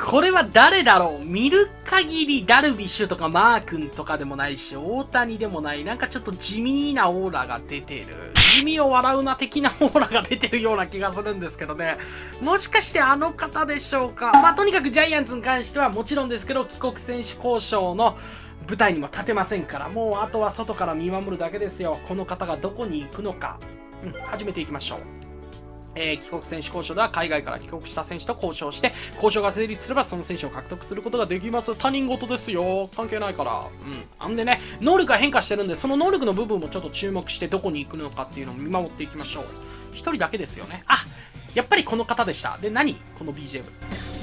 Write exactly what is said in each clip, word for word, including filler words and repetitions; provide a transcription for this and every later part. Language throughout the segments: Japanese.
これは誰だろう。見る限りダルビッシュとかマー君とかでもないし、大谷でもない。なんかちょっと地味なオーラが出てる。地味を笑うな的なオーラが出てるような気がするんですけどね。もしかしてあの方でしょうか。まあ、とにかくジャイアンツに関してはもちろんですけど、帰国選手交渉の舞台にも立てませんから、もうあとは外から見守るだけですよ。この方がどこに行くのか。うん、始めていきましょう。えー、帰国選手交渉では海外から帰国した選手と交渉して、交渉が成立すればその選手を獲得することができます。他人事ですよ。関係ないから。うん。あんでね、能力が変化してるんで、その能力の部分もちょっと注目してどこに行くのかっていうのを見守っていきましょう。一人だけですよね。あ、やっぱりこの方でした。で、何この ビージーエム。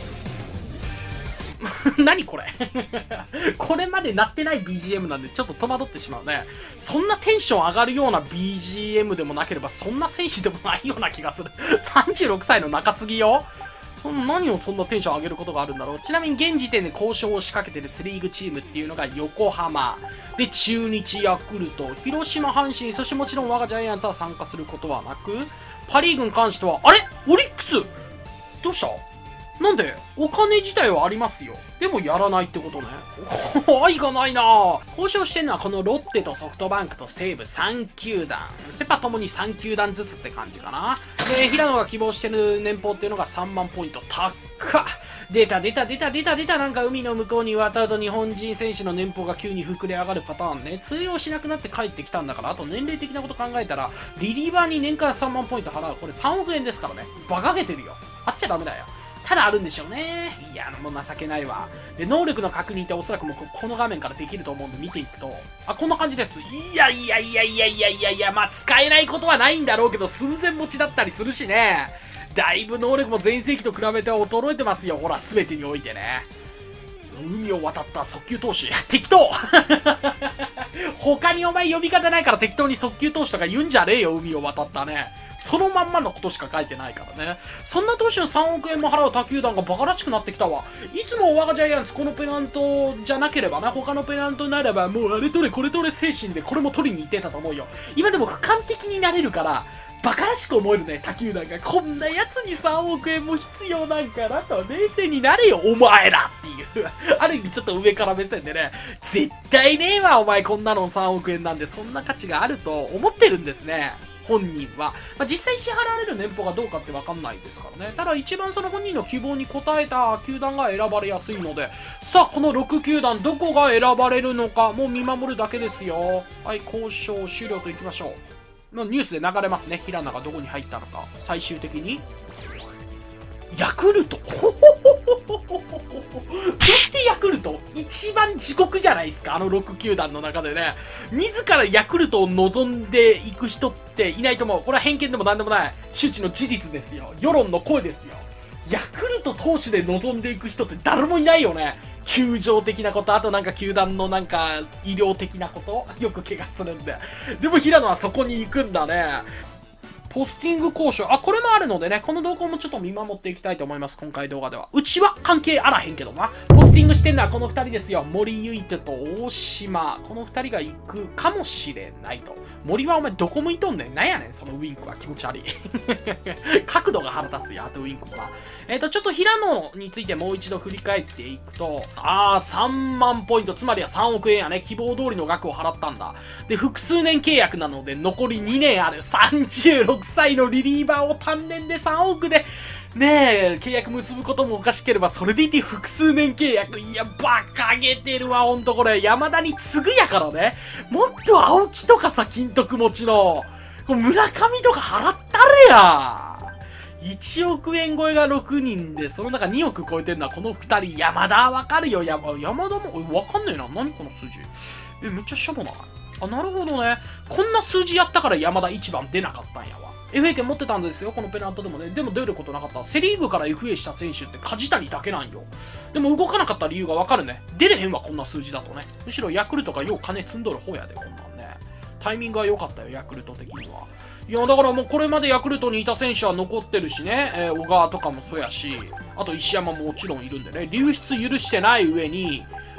何これこれまで鳴ってない ビージーエム なんでちょっと戸惑ってしまうね。そんなテンション上がるような ビージーエム でもなければそんな選手でもないような気がする。さんじゅうろくさいの中継ぎよ。その何をそんなテンション上げることがあるんだろう。ちなみに現時点で交渉を仕掛けてるセリーグチームっていうのが横浜で、中日、ヤクルト、広島、阪神、そしてもちろん我がジャイアンツは参加することはなく、パリーグに関しては、あれオリックスどうしたなんでお金自体はありますよ。でもやらないってことね。愛がないなぁ。交渉してんのはこのロッテとソフトバンクと西武さん球団。セパともにさん球団ずつって感じかな。で、平野が希望してる年俸っていうのがさんまんポイント。たっか出た出た出た出た出た。なんか海の向こうに渡ると日本人選手の年俸が急に膨れ上がるパターンね。通用しなくなって帰ってきたんだから、あと年齢的なこと考えたら、リリーバーに年間さんまんポイント払う。これさんおくえんですからね。馬鹿げてるよ。あっちゃダメだよ。ただあるんでしょうね。いや、もう情けないわ。で、能力の確認っておそらくもうこ、この画面からできると思うんで見ていくと、あ、こんな感じです。いやいやいやいやいやいやいや、まあ使えないことはないんだろうけど、寸前持ちだったりするしね。だいぶ能力も前世紀と比べて衰えてますよ。ほら、全てにおいてね。海を渡った速球投手。適当他にお前呼び方ないから適当に速球投手とか言うんじゃねえよ、海を渡ったね。そのまんまのことしか書いてないからね。そんな投手のさんおくえんも払う他球団がバカらしくなってきたわ。いつも我がジャイアンツこのペナントじゃなければな、他のペナントになればもうあれ取れこれ取れ精神でこれも取りに行ってたと思うよ。今でも俯瞰的になれるから、バカらしく思えるね、他球団が。こんなやつにさんおくえんも必要なんかなと、冷静になれよ、お前らっていう。ある意味ちょっと上から目線でね、絶対ねえわ、お前こんなのさんおくえんなんで、そんな価値があると思ってるんですね。本人は。まあ、実際支払われる年俸がどうかってわかんないですからね。ただ一番その本人の希望に応えた球団が選ばれやすいので、さあ、このろく球団どこが選ばれるのか、もう見守るだけですよ。はい、交渉終了といきましょう。まあ、ニュースで流れますね。平野がどこに入ったのか。最終的に。ヤクルトどうしてヤクルト一番地獄じゃないですか、あのろく球団の中でね。自らヤクルトを望んでいく人っていないと思う。これは偏見でもなんでもない。周知の事実ですよ。世論の声ですよ。ヤクルト投手で望んでいく人って誰もいないよね。球場的なこと、あとなんか球団のなんか医療的なこと、よく怪我するんで。でも平野はそこに行くんだね。ポスティング交渉。あ、これもあるのでね、この動向もちょっと見守っていきたいと思います。今回動画では。うちは関係あらへんけどな。ポスティングしてんのはこの二人ですよ。森唯斗と大島。この二人が行くかもしれないと。森はお前どこ向いとんねん。なんやねん、そのウィンクは気持ち悪い。角度が腹立つよ、あとウィンクは。えっと、ちょっと平野についてもう一度振り返っていくと、あー、さんまんポイント、つまりはさんおくえんやね。希望通りの額を払ったんだ。で、複数年契約なので、残りにねんある。さんじゅうろくさいのリリーバーを単年でさんおくで、ねえ、契約結ぶこともおかしければ、それでいて複数年契約。いや、バカげてるわ、ほんとこれ。山田に次ぐやからね。もっと青木とかさ、金徳持ちの、これ村上とか払ったれや。いちおくえん超えがろくにんで、その中におく超えてるのはこのふたり。山田わかるよ、山、山田も、わかんねえな。何この数字。え、めっちゃしょぼない？あ、なるほどね。こんな数字やったから山田いちばん出なかったんやわ。エフエー 権持ってたんですよ、このペナントでもね。でも出ることなかった。セリーグから エフエー した選手って梶谷だけなんよ。でも動かなかった理由がわかるね。出れへんわ、こんな数字だとね。むしろヤクルトがよう金積んどる方やで、こんなんね。タイミングは良かったよ、ヤクルト的には。いや、だからもうこれまでヤクルトにいた選手は残ってるしね。えー、小川とかもそうやし、あと石山ももちろんいるんでね。流出許してない上に、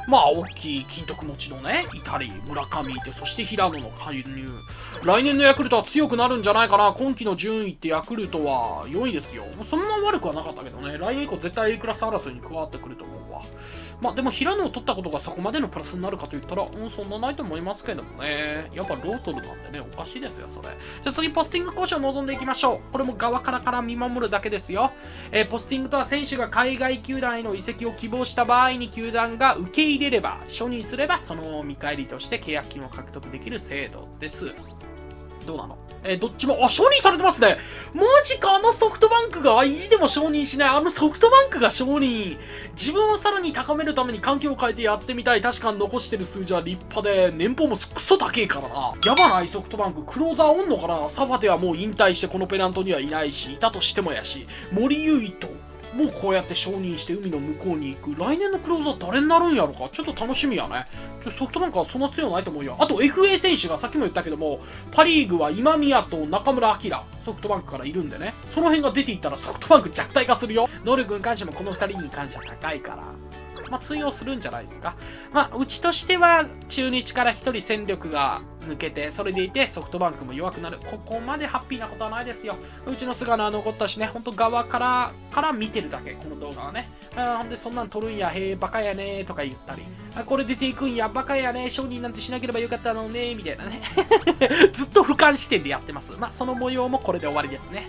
まあ、大きい金徳持ちのね、イタリ、村上いて、そして平野の介入。来年のヤクルトは強くなるんじゃないかな。今季の順位ってヤクルトはよいですよ。そんな悪くはなかったけどね。来年以降絶対 A クラス争いに加わってくると思うわ。まあでも平野を取ったことがそこまでのプラスになるかと言ったら、うん、そんなないと思いますけどもね。やっぱロートルなんでね、おかしいですよ、それ。じゃあ次、ポスティング交渉を望んでいきましょう。これも側からから見守るだけですよ。えー、ポスティングとは選手が海外球団への移籍を希望した場合に球団が受け入れれば、承認すれば、その見返りとして契約金を獲得できる制度です。どうなの？えー、どっちも、あ、承認されてますね。マジか、あのソフトバンクが意地でも承認しない。あのソフトバンクが承認。自分をさらに高めるために環境を変えてやってみたい。確かに残してる数字は立派で、年俸もクソ高えからな。やばないソフトバンク。クローザーおんのかな。サファテはもう引退してこのペナントにはいないし、いたとしてもやし。森唯斗。もうこうやって承認して海の向こうに行く。来年のクローザー誰になるんやろか。ちょっと楽しみやね。ちょソフトバンクはそんな強ないと思うよ。あと エフエー 選手がさっきも言ったけども、パリーグは今宮と中村晃、ソフトバンクからいるんでね。その辺が出ていったらソフトバンク弱体化するよ。能力に関してもこのふたりに関しては高いから。まあ、通用するんじゃないですか。まあ、うちとしては、中日からひとり戦力が抜けて、それでいてソフトバンクも弱くなる。ここまでハッピーなことはないですよ。うちの菅野は残ったしね、ほんと側から、から見てるだけ、この動画はね。あほんで、そんなん撮るんや、へえ、バカやねーとか言ったり、あこれ出ていくんや、バカやねー、承認なんてしなければよかったのねー、みたいなね。ずっと俯瞰視点でやってます。まあ、その模様もこれで終わりですね。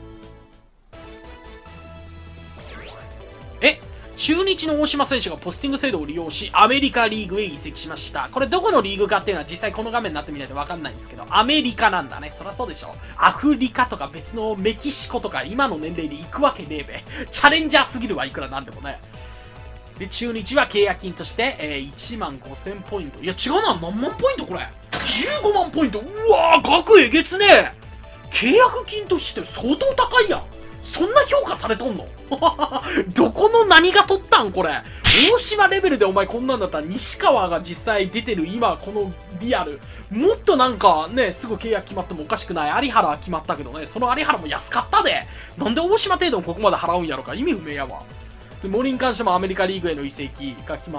え中日の大島選手がポスティング制度を利用し、アメリカリーグへ移籍しました。これどこのリーグかっていうのは実際この画面になってみないとわかんないんですけど、アメリカなんだね。そりゃそうでしょ。アフリカとか別のメキシコとか今の年齢で行くわけねえべ。チャレンジャーすぎるわ、いくらなんでもね。で、中日は契約金として、えー、いちまんごせんポイント。いや、違うな。何万ポイントこれ。じゅうごまんポイント。うわー、額えげつねえ。契約金として相当高いやん。そんな評価されとんのどこの何が取ったんこれ。大島レベルでお前こんなんだったら西川が実際出てる今このリアル。もっとなんかね、すぐ契約決まってもおかしくない。有原は決まったけどね、その有原も安かったで。なんで大島程度ここまで払うんやろか。意味不明やわ。で、森に関してもアメリカリーグへの移籍が決まって。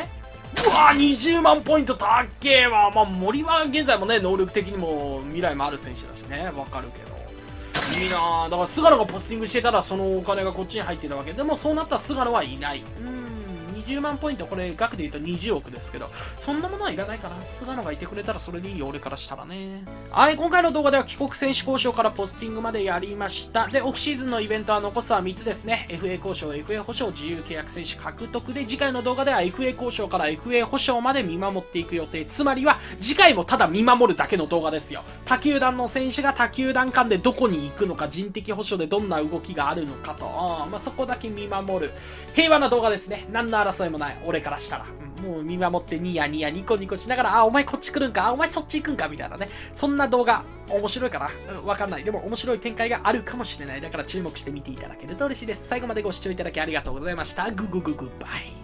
うわーにじゅうまんポイントたっけえわ。まあ森は現在もね、能力的にも未来もある選手だしね。わかるけど。いいなぁ。だから菅野がポスティングしてたらそのお金がこっちに入ってたわけでも、そうなったら菅野はいない。うんにじゅうまんポイント、これ額で言うとにじゅうおくですけど、そんなものはいらないかな。菅野がいてくれたらそれでいいよ、俺からしたらね。はい、今回の動画では帰国選手交渉からポスティングまでやりました。で、オフシーズンのイベントは残すはみっつですね。エフエー 交渉、エフエー 保証、自由契約選手獲得で、次回の動画では エフエー 交渉から エフエー 保証まで見守っていく予定。つまりは、次回もただ見守るだけの動画ですよ。他球団の選手が他球団間でどこに行くのか、人的保証でどんな動きがあるのかと、まあ、そこだけ見守る。平和な動画ですね。何の争いもない。俺からしたら、うん、もう見守ってニヤニヤニコニコしながら、あ、お前こっち来るんか、あ、お前そっち行くんかみたいなね。そんな動画面白いかな、うん、わかんない。でも面白い展開があるかもしれない。だから注目して見ていただけると嬉しいです。最後までご視聴いただきありがとうございました。ググググバイ。